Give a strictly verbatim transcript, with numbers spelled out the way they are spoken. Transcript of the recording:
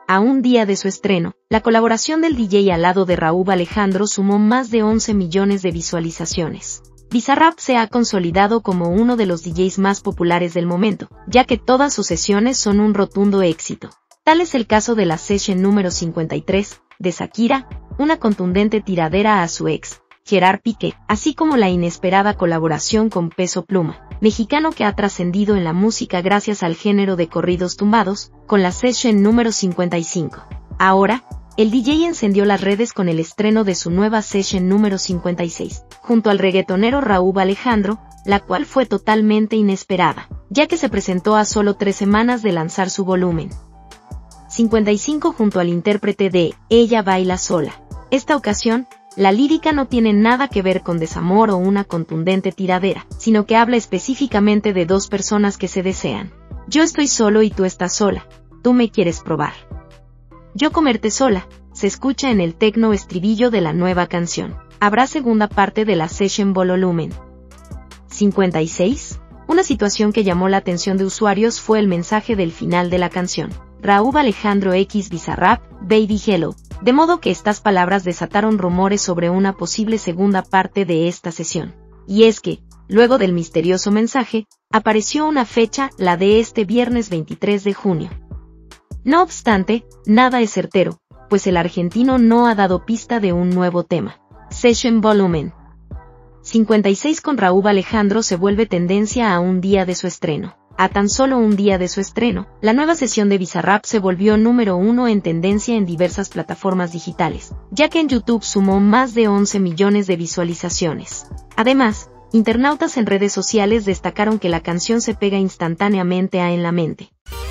A un día de su estreno, la colaboración del D J al lado de Rauw Alejandro sumó más de once millones de visualizaciones. Bizarrap se ha consolidado como uno de los D Js más populares del momento, ya que todas sus sesiones son un rotundo éxito. Tal es el caso de la session número cincuenta y tres, de Shakira, una contundente tiradera a su ex, Gerard Piqué, así como la inesperada colaboración con Peso Pluma, mexicano que ha trascendido en la música gracias al género de corridos tumbados, con la session número cincuenta y cinco. Ahora, el D J encendió las redes con el estreno de su nueva session número cincuenta y seis, junto al reggaetonero Rauw Alejandro, la cual fue totalmente inesperada, ya que se presentó a solo tres semanas de lanzar su volumen cincuenta y cinco junto al intérprete de Ella Baila Sola. Esta ocasión, la lírica no tiene nada que ver con desamor o una contundente tiradera, sino que habla específicamente de dos personas que se desean. Yo estoy solo y tú estás sola, tú me quieres probar. Yo comerte sola, se escucha en el tecno estribillo de la nueva canción. Habrá segunda parte de la session volumen cincuenta y seis. Una situación que llamó la atención de usuarios fue el mensaje del final de la canción. Rauw Alejandro x Bizarrap, Baby Hello. De modo que estas palabras desataron rumores sobre una posible segunda parte de esta sesión. Y es que, luego del misterioso mensaje, apareció una fecha, la de este viernes veintitrés de junio. No obstante, nada es certero, pues el argentino no ha dado pista de un nuevo tema. Session Volumen cincuenta y seis con Rauw Alejandro se vuelve tendencia a un día de su estreno. A tan solo un día de su estreno, la nueva sesión de Bizarrap se volvió número uno en tendencia en diversas plataformas digitales, ya que en YouTube sumó más de once millones de visualizaciones. Además, internautas en redes sociales destacaron que la canción se pega instantáneamente a en la mente.